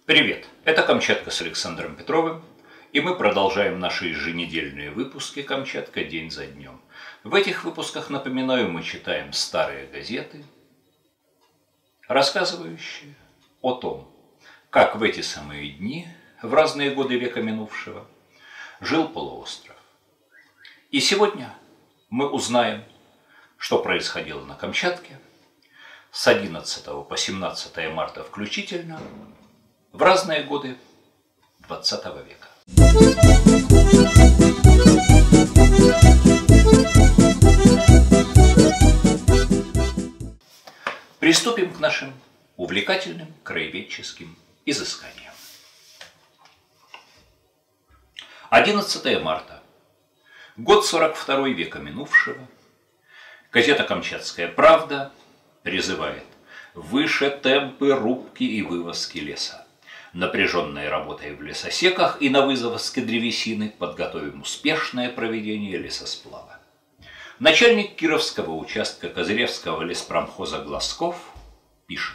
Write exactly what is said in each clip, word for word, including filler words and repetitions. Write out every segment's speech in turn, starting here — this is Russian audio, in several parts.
Привет, это Камчатка с Александром Петровым, и мы продолжаем наши еженедельные выпуски «Камчатка день за днем». В этих выпусках, напоминаю, мы читаем старые газеты, рассказывающие о том, как в эти самые дни, в разные годы века минувшего, жил полуостров. И сегодня мы узнаем, что происходило на Камчатке с одиннадцатого по семнадцатое марта включительно, в разные годы двадцатого века. Приступим к нашим увлекательным краеведческим изысканиям. одиннадцатое марта. Год сорок второй века минувшего. Газета «Камчатская правда» призывает выше темпы рубки и вывозки леса. Напряженной работой в лесосеках и на вывозке древесины подготовим успешное проведение лесосплава. Начальник Кировского участка Козыревского леспромхоза Глазков пишет: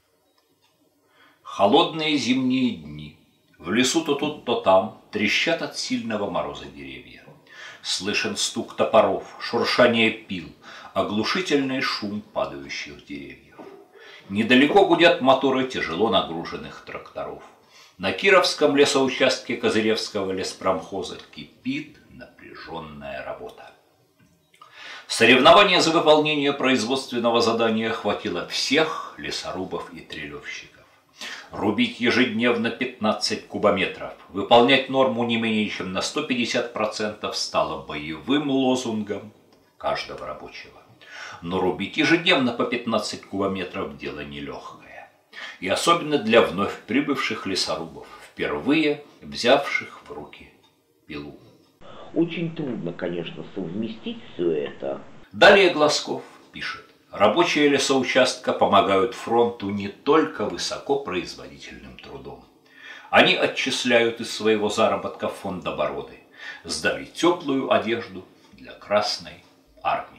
холодные зимние дни, в лесу то тут, то там трещат от сильного мороза деревья. Слышен стук топоров, шуршание пил, оглушительный шум падающих деревьев. Недалеко гудят моторы тяжело нагруженных тракторов. На Кировском лесоучастке Козыревского леспромхоза кипит напряженная работа. Соревнование за выполнение производственного задания охватило всех лесорубов и трелевщиков. Рубить ежедневно пятнадцать кубометров, выполнять норму не менее чем на сто пятьдесят процентов стало боевым лозунгом каждого рабочего. Но рубить ежедневно по пятнадцать кубометров – дело нелегкое. И особенно для вновь прибывших лесорубов, впервые взявших в руки пилу. Очень трудно, конечно, совместить все это. Далее Глазков пишет: рабочие лесоучастка помогают фронту не только высокопроизводительным трудом. Они отчисляют из своего заработка в фонд обороны, сдали теплую одежду для Красной армии.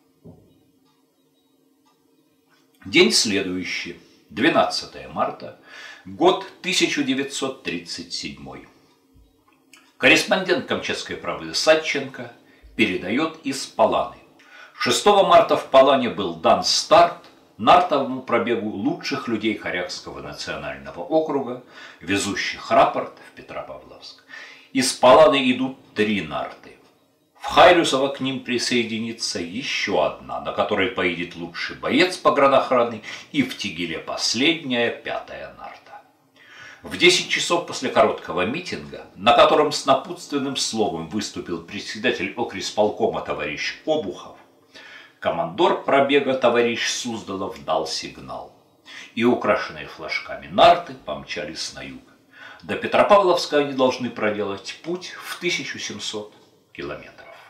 День следующий, двенадцатое марта, год тысяча девятьсот тридцать седьмой. Корреспондент «Камчатской правды» Садченко передает из Паланы. шестого марта в Палане был дан старт нартовому пробегу лучших людей Хорякского национального округа, везущих рапорт в Петропавловск. Из Паланы идут три нарты. В Хайрюсово к ним присоединится еще одна, на которой поедет лучший боец погранохраны, и в Тегеле последняя, пятая нарта. В десять часов после короткого митинга, на котором с напутственным словом выступил председатель окрисполкома товарищ Обухов, командор пробега товарищ Суздалов дал сигнал, и украшенные флажками нарты помчались на юг. До Петропавловска они должны проделать путь в тысячу семьсот километров.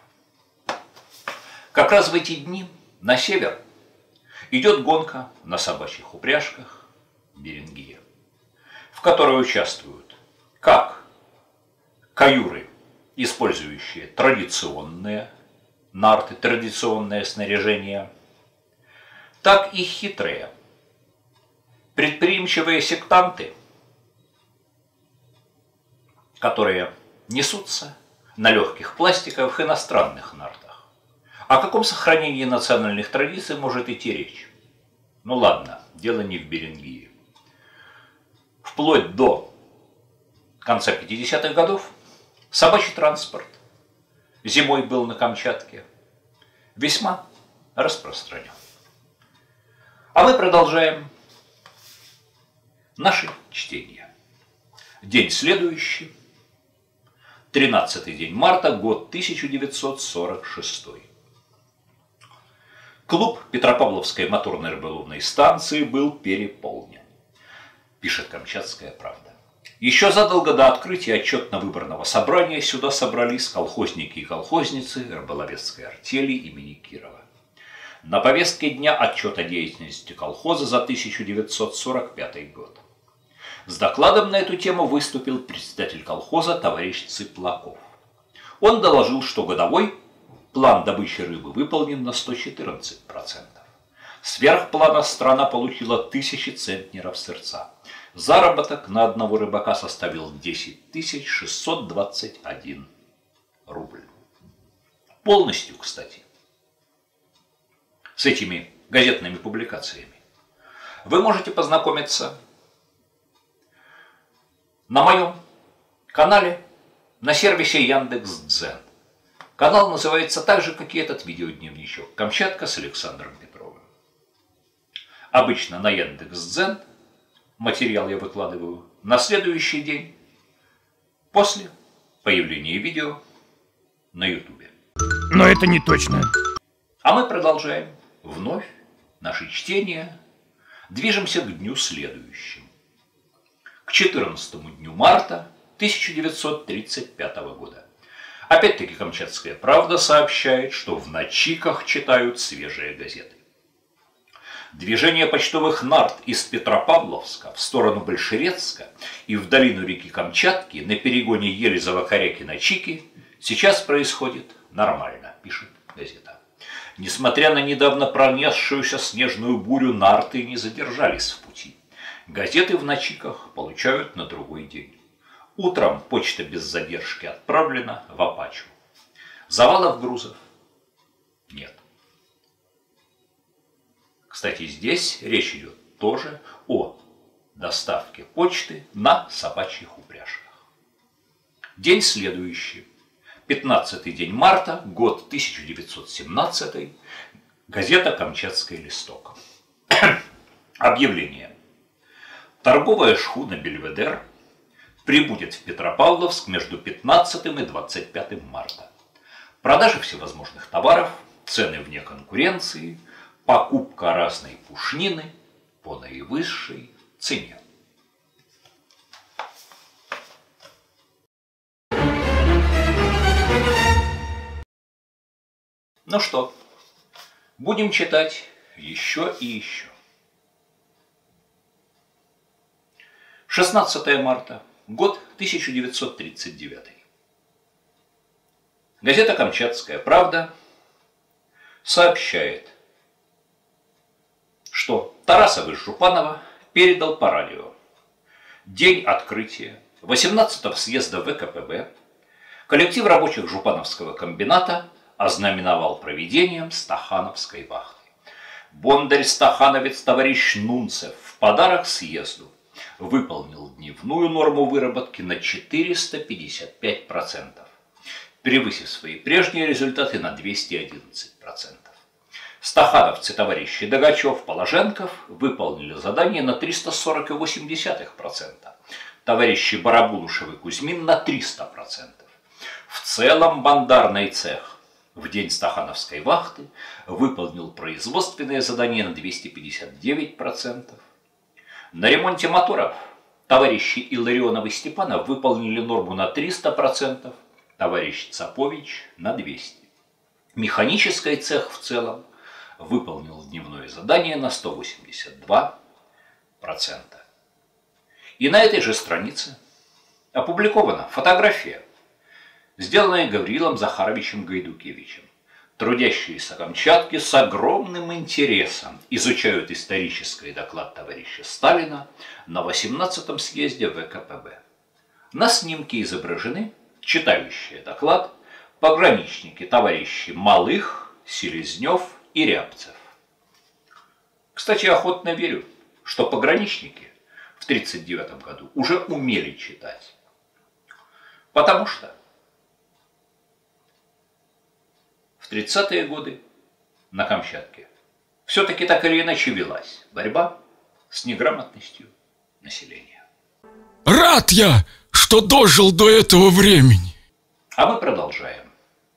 Как раз в эти дни на север идет гонка на собачьих упряжках Берингия, в которой участвуют как каюры, использующие традиционные нарты, традиционное снаряжение, так и хитрые, предприимчивые сектанты, которые несутся на легких пластиковых иностранных нартах. О каком сохранении национальных традиций может идти речь? Ну ладно, дело не в Берингии. Вплоть до конца пятидесятых годов собачий транспорт зимой был на Камчатке весьма распространен. А мы продолжаем наше чтение. День следующий, тринадцатый день марта, год тысяча девятьсот сорок шестой. Клуб Петропавловской моторной рыболовной станции был переполнен, пишет «Камчатская правда». Еще задолго до открытия отчетно-выборного собрания сюда собрались колхозники и колхозницы рыболовецкой артели имени Кирова. На повестке дня отчет о деятельности колхоза за тысяча девятьсот сорок пятый год. С докладом на эту тему выступил председатель колхоза товарищ Цыплаков. Он доложил, что годовой план добычи рыбы выполнен на сто четырнадцать процентов. Сверх плана страна получила тысячи центнеров сырца. Заработок на одного рыбака составил десять тысяч шестьсот двадцать один рубль. Полностью, кстати, с этими газетными публикациями вы можете познакомиться на моем канале на сервисе Яндекс.Дзен. Канал называется так же, как и этот видеодневничок «Камчатка с Александром Петровым». Обычно на Яндекс.Дзен материал я выкладываю на следующий день после появления видео на ютубе. Но это не точно. А мы продолжаем вновь наше чтение. Движемся к дню следующему. К четырнадцатому дню марта тысяча девятьсот тридцать пятого года. Опять-таки «Камчатская правда» сообщает, что в Начиках читают свежие газеты. Движение почтовых нарт из Петропавловска в сторону Большерецка и в долину реки Камчатки на перегоне Елизово-Коряки-Начики сейчас происходит нормально, пишет газета. Несмотря на недавно пронесшуюся снежную бурю, нарты не задержались в пути. Газеты в Начиках получают на другой день. Утром почта без задержки отправлена в Апачу. Завалов грузов нет. Кстати, здесь речь идет тоже о доставке почты на собачьих упряжках. День следующий. пятнадцатый день марта, год тысяча девятьсот семнадцатый. Газета «Камчатский листок». Объявление. Торговая шхуна «Бельведер» прибудет в Петропавловск между пятнадцатым и двадцать пятым марта. Продажа всевозможных товаров, цены вне конкуренции, покупка разной пушнины по наивысшей цене. Ну что, будем читать еще и еще. шестнадцатое марта, год тысяча девятьсот тридцать девятый. Газета «Камчатская правда» сообщает, что Тарасов из Жупанова передал по радио: день открытия восемнадцатого съезда вэ ка пэ бэ коллектив рабочих Жупановского комбината ознаменовал проведением Стахановской вахты. Бондарь-стахановец товарищ Нунцев в подарок съезду выполнил дневную норму выработки на четыреста пятьдесят пять процентов, превысив свои прежние результаты на двести одиннадцать процентов. Стахановцы товарищи Догачев, Положенков выполнили задание на триста сорок восемь процента, товарищи Барабулушев и Кузьмин на триста процентов. В целом бандарный цех в день Стахановской вахты выполнил производственные задания на двести пятьдесят девять процентов. На ремонте моторов товарищи Илларионов и Степанов выполнили норму на триста процентов, товарищ Цапович на двести процентов. Механический цех в целом выполнил дневное задание на сто восемьдесят два процента. И на этой же странице опубликована фотография, сделанная Гаврилом Захаровичем Гайдукевичем. Трудящиеся камчатки с огромным интересом изучают исторический доклад товарища Сталина на восемнадцатом съезде вэ ка пэ бэ. На снимке изображены читающие доклад пограничники товарищи Малых, Селезнев и Рябцев. Кстати, охотно верю, что пограничники в тридцать девятом году уже умели читать, потому что в тридцатые годы на Камчатке все-таки так или иначе велась борьба с неграмотностью населения. Рад я, что дожил до этого времени. А мы продолжаем.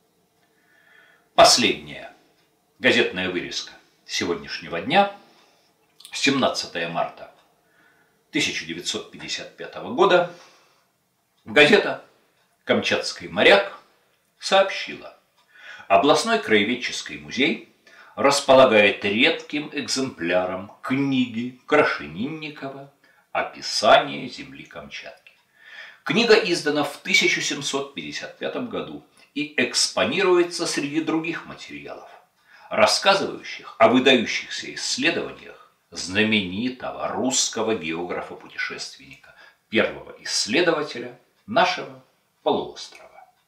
Последняя газетная вырезка сегодняшнего дня, семнадцатое марта тысяча девятьсот пятьдесят пятого года, газета «Камчатский моряк» сообщила: областной краеведческий музей располагает редким экземпляром книги Крашенинникова «Описание земли Камчатки». Книга издана в тысяча семьсот пятьдесят пятом году и экспонируется среди других материалов, рассказывающих о выдающихся исследованиях знаменитого русского географа-путешественника, первого исследователя нашего полуострова.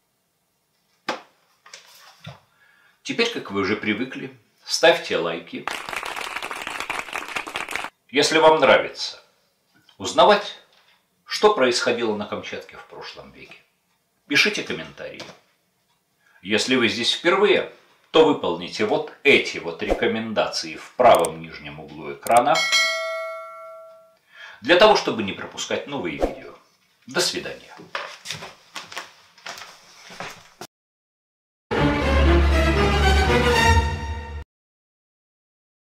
Теперь, как вы уже привыкли, ставьте лайки. Если вам нравится узнавать, что происходило на Камчатке в прошлом веке, пишите комментарии. Если вы здесь впервые, то выполните вот эти вот рекомендации в правом нижнем углу экрана, для того, чтобы не пропускать новые видео. До свидания.